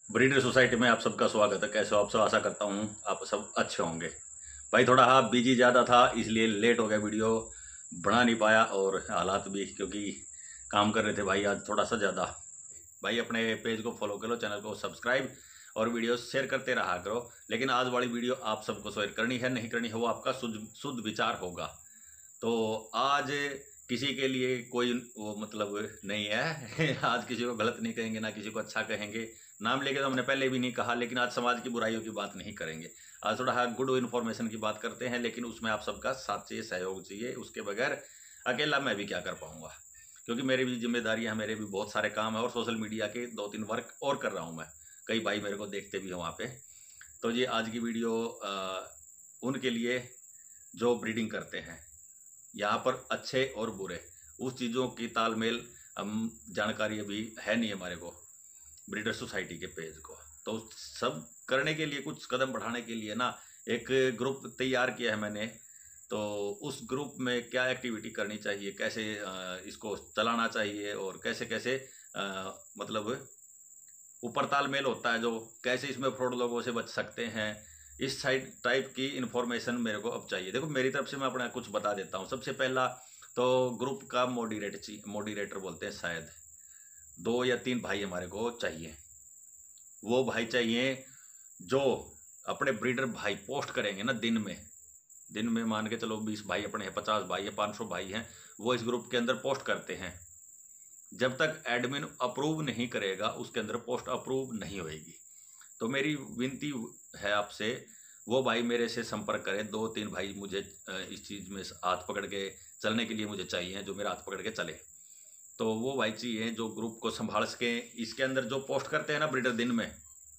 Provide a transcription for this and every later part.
Breeder society में आप सबका स्वागत है। कैसे हो आप सब? आशा करता हूँ आप सब अच्छे होंगे। भाई थोड़ा हाँ बिजी ज़्यादा था, इसलिए लेट हो गया, वीडियो बना नहीं पाया। और हालात भी क्योंकि काम कर रहे थे भाई आज थोड़ा सा ज़्यादा। भाई अपने पेज को फॉलो करो, चैनल को सब्सक्राइब और वीडियो शेयर करते रहा करो। लेकिन आज वाली वीडियो आप सबको शेयर करनी है, नहीं करनी है वो आपका शुद्ध शुद्ध विचार होगा। तो आज किसी के लिए कोई वो मतलब नहीं है आज किसी को गलत नहीं कहेंगे, ना किसी को अच्छा कहेंगे। नाम लेके तो हमने पहले भी नहीं कहा, लेकिन आज समाज की बुराइयों की बात नहीं करेंगे। आज थोड़ा गुड इन्फॉर्मेशन की बात करते हैं, लेकिन उसमें आप सबका साथ चाहिए, सहयोग चाहिए। उसके बगैर अकेला मैं भी क्या कर पाऊंगा, क्योंकि मेरी भी जिम्मेदारियां हैं, मेरे भी बहुत सारे काम है और सोशल मीडिया के 2-3 वर्क और कर रहा हूं मैं। कई भाई मेरे को देखते भी हैं वहाँ पे। तो ये आज की वीडियो उनके लिए जो ब्रीडिंग करते हैं। यहाँ पर अच्छे और बुरे उस चीज़ों की तालमेल हम जानकारी अभी है नहीं हमारे को, ब्रीडर सोसाइटी के पेज को। तो उस सब करने के लिए, कुछ कदम बढ़ाने के लिए ना एक ग्रुप तैयार किया है मैंने। तो उस ग्रुप में क्या एक्टिविटी करनी चाहिए, कैसे इसको चलाना चाहिए और कैसे कैसे मतलब ऊपर तालमेल होता है, जो कैसे इसमें फ्रॉड लोगों से बच सकते हैं, इस साइड टाइप की इंफॉर्मेशन मेरे को अब चाहिए। देखो मेरी तरफ से मैं अपना कुछ बता देता हूँ। सबसे पहला तो ग्रुप का मोडिरेटर बोलते हैं शायद, 2 या 3 भाई हमारे को चाहिए। वो भाई चाहिए जो अपने ब्रीडर भाई पोस्ट करेंगे ना दिन में मान के चलो 20 भाई अपने हैं, 50 भाई है, 500 भाई हैं, वो इस ग्रुप के अंदर पोस्ट करते हैं। जब तक एडमिन अप्रूव नहीं करेगा उसके अंदर पोस्ट अप्रूव नहीं होएगी। तो मेरी विनती है आपसे, वो भाई मेरे से संपर्क करें। 2-3 भाई मुझे इस चीज़ में हाथ पकड़ के चलने के लिए मुझे चाहिए, जो मेरा हाथ पकड़ के चले। तो वो भाई चाहिए जो ग्रुप को संभाल सके। इसके अंदर जो पोस्ट करते हैं ना ब्रीडर, दिन में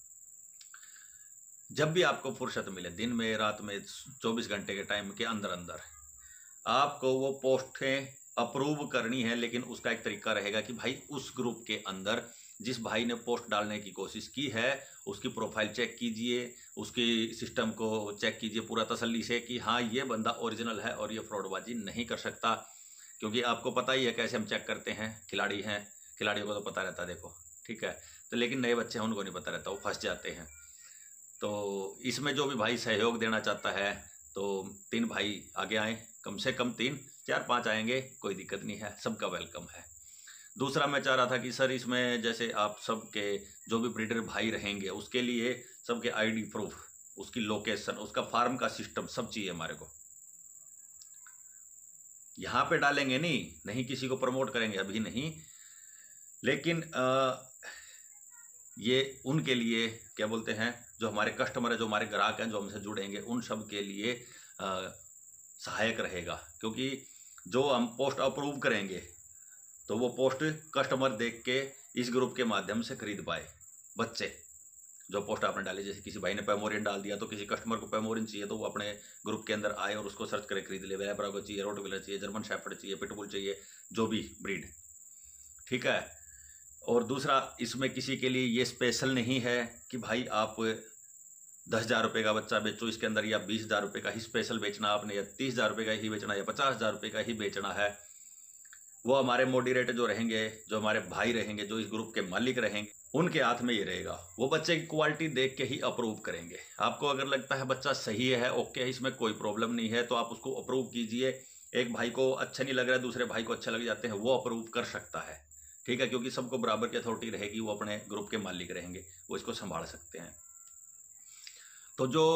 जब भी आपको फुर्सत मिले, दिन में रात में 24 घंटे के टाइम के अंदर अंदर आपको वो पोस्टें अप्रूव करनी है। लेकिन उसका एक तरीका रहेगा कि भाई उस ग्रुप के अंदर जिस भाई ने पोस्ट डालने की कोशिश की है उसकी प्रोफाइल चेक कीजिए, उसकी सिस्टम को चेक कीजिए पूरा तसल्ली से कि हाँ ये बंदा ओरिजिनल है और ये फ्रॉडबाजी नहीं कर सकता। क्योंकि आपको पता ही है कैसे हम चेक करते हैं। खिलाड़ी हैं, खिलाड़ियों को तो पता रहता है, देखो ठीक है। तो लेकिन नए बच्चे हैं उनको नहीं पता रहता, वो फंस जाते हैं। तो इसमें जो भी भाई सहयोग देना चाहता है तो 3 भाई आगे आए, कम से कम 3, 4-5 आएंगे, कोई दिक्कत नहीं है, सबका वेलकम है। दूसरा मैं चाह रहा था कि सर इसमें जैसे आप सबके जो भी ब्रीडर भाई रहेंगे उसके लिए सबके आईडी प्रूफ, उसकी लोकेशन, उसका फार्म का सिस्टम सब चाहिए हमारे को। यहाँ पे डालेंगे नहीं किसी को प्रमोट करेंगे अभी नहीं, लेकिन ये उनके लिए क्या बोलते हैं, जो हमारे कस्टमर है, जो हमारे ग्राहक हैं, जो हमसे जुड़ेंगे, उन सब के लिए सहायक रहेगा। क्योंकि जो हम पोस्ट अप्रूव करेंगे तो वो पोस्ट कस्टमर देख के इस ग्रुप के माध्यम से खरीद पाए। बच्चे जो पोस्ट आपने डाली, जैसे किसी भाई ने पैमोरियन डाल दिया तो किसी कस्टमर को पैमोरियन चाहिए तो वो अपने ग्रुप के अंदर आए और उसको सर्च करे, खरीद ले। ब्रागो चाहिए, रोटविलर चाहिए, जर्मन शेफर्ड चाहिए, पिटबुल चाहिए, जो भी ब्रीड, ठीक है। और दूसरा, इसमें किसी के लिए ये स्पेशल नहीं है कि भाई आप 10,000 रुपये का बच्चा बेचो इसके अंदर, या 20,000 रुपये का ही स्पेशल बेचना आपने, या 30,000 रुपये का ही बेचना, या 50,000 रुपये का ही बेचना है। वो हमारे मोडिरेटर जो रहेंगे, जो हमारे भाई रहेंगे, जो इस ग्रुप के मालिक रहेंगे, उनके हाथ में ये रहेगा। वो बच्चे की क्वालिटी देख के ही अप्रूव करेंगे। आपको अगर लगता है बच्चा सही है, ओके है, इसमें कोई प्रॉब्लम नहीं है, तो आप उसको अप्रूव कीजिए। एक भाई को अच्छा नहीं लग रहा है, दूसरे भाई को अच्छा लग जाते हैं, वो अप्रूव कर सकता है, ठीक है। क्योंकि सबको बराबर की अथॉरिटी रहेगी, वो अपने ग्रुप के मालिक रहेंगे, वो इसको संभाल सकते हैं। तो जो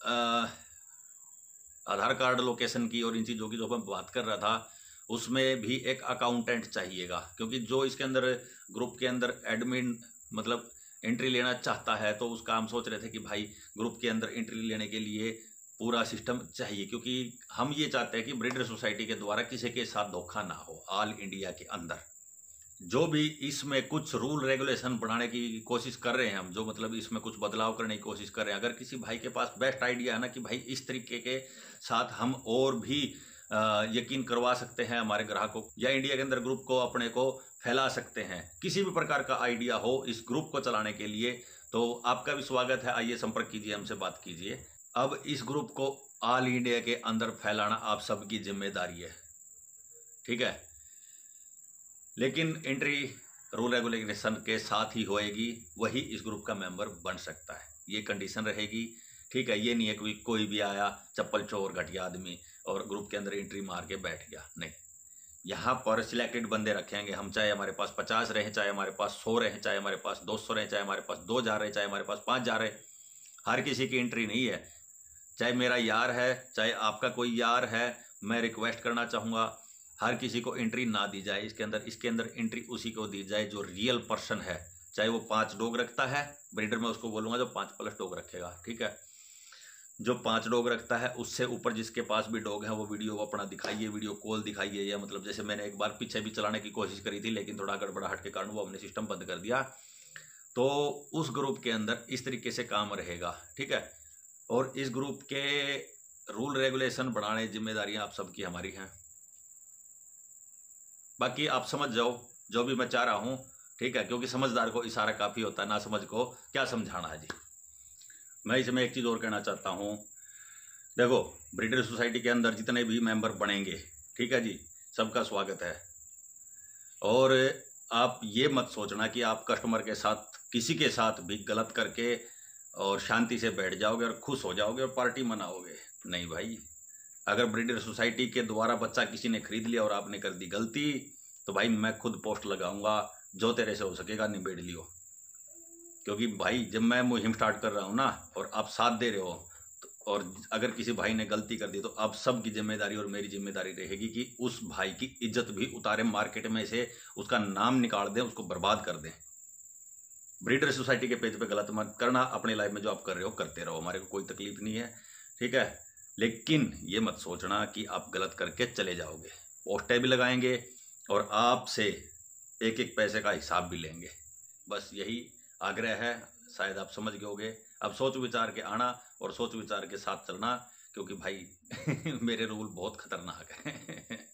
आधार कार्ड लोकेशन की और इन चीज़ों की जो मैं बात कर रहा था, उसमें भी एक अकाउंटेंट चाहिएगा। क्योंकि जो इसके अंदर ग्रुप के अंदर एडमिन मतलब एंट्री लेना चाहता है, तो उसका हम सोच रहे थे कि भाई ग्रुप के अंदर एंट्री लेने के लिए पूरा सिस्टम चाहिए। क्योंकि हम ये चाहते हैं कि ब्रीडर सोसाइटी के द्वारा किसी के साथ धोखा ना हो। ऑल इंडिया के अंदर जो भी इसमें कुछ रूल रेगुलेशन बढ़ाने की कोशिश कर रहे हैं हम, जो मतलब इसमें कुछ बदलाव करने की कोशिश कर रहे हैं, अगर किसी भाई के पास बेस्ट आइडिया है ना कि भाई इस तरीके के साथ हम और भी यकीन करवा सकते हैं हमारे ग्राहकों को, या इंडिया के अंदर ग्रुप को अपने को फैला सकते हैं, किसी भी प्रकार का आइडिया हो इस ग्रुप को चलाने के लिए, तो आपका भी स्वागत है। आइए संपर्क कीजिए, हमसे बात कीजिए। अब इस ग्रुप को ऑल इंडिया के अंदर फैलाना आप सबकी जिम्मेदारी है, ठीक है। लेकिन एंट्री रूल रेगुलेशन के साथ ही होएगी, वही इस ग्रुप का मेंबर बन सकता है। ये कंडीशन रहेगी, ठीक है। ये नहीं है कोई भी आया चप्पल चोर घटिया आदमी और ग्रुप के अंदर एंट्री मार के बैठ गया, नहीं। यहाँ पर सिलेक्टेड बंदे रखेंगे हम, चाहे हमारे पास 50 रहे, चाहे हमारे पास 100 रहे, चाहे हमारे पास 200 रहे, चाहे हमारे पास 2 जा रहे, चाहे हमारे पास 5 जा रहे। हर किसी की एंट्री नहीं है। चाहे मेरा यार है, चाहे आपका कोई यार है, मैं रिक्वेस्ट करना चाहूँगा हर किसी को एंट्री ना दी जाए इसके अंदर एंट्री उसी को दी जाए जो रियल पर्सन है। चाहे वो 5 डॉग रखता है, ब्रीडर में उसको बोलूँगा जो 5+ डॉग रखेगा, ठीक है। जो 5 डॉग रखता है, उससे ऊपर जिसके पास भी डॉग है वो वीडियो अपना दिखाइए, वीडियो कॉल दिखाइए। या मतलब जैसे मैंने एक बार पीछे भी चलाने की कोशिश करी थी, लेकिन थोड़ा गड़बड़ाहट के कारण वो हमने सिस्टम बंद कर दिया। तो उस ग्रुप के अंदर इस तरीके से काम रहेगा, ठीक है। और इस ग्रुप के रूल रेगुलेशन बनाने जिम्मेदारियां आप सबकी हमारी हैं। बाकी आप समझ जाओ जो भी मैं चाह रहा हूं, ठीक है, क्योंकि समझदार को इशारा काफी होता है, ना समझ को क्या समझाना है जी। मैं इसमें एक चीज और कहना चाहता हूं, देखो ब्रीडर सोसाइटी के अंदर जितने भी मेंबर बनेंगे, ठीक है जी, सबका स्वागत है। और आप ये मत सोचना कि आप कस्टमर के साथ किसी के साथ भी गलत करके और शांति से बैठ जाओगे और खुश हो जाओगे और पार्टी मनाओगे, नहीं भाई। अगर ब्रीडर सोसाइटी के द्वारा बच्चा किसी ने खरीद लिया और आपने कर दी गलती, तो भाई मैं खुद पोस्ट लगाऊंगा, जो तेरे से हो सकेगा निबेड़ लियो। क्योंकि भाई जब मैं मुहिम स्टार्ट कर रहा हूँ ना, और आप साथ दे रहे हो, तो और अगर किसी भाई ने गलती कर दी तो आप सबकी जिम्मेदारी और मेरी जिम्मेदारी रहेगी कि उस भाई की इज्जत भी उतारे, मार्केट में से उसका नाम निकाल दें, उसको बर्बाद कर दें। ब्रीडर सोसाइटी के पेज पे गलत मत करना, अपनी लाइफ में जो आप कर रहे हो करते रहो, हमारे को कोई तकलीफ नहीं है, ठीक है। लेकिन ये मत सोचना कि आप गलत करके चले जाओगे। पोस्टें भी लगाएंगे और आपसे एक एक पैसे का हिसाब भी लेंगे, बस यही आग्रह है। शायद आप समझ गए होगे। अब सोच विचार के आना और सोच विचार के साथ चलना, क्योंकि भाई मेरे रूल बहुत खतरनाक है।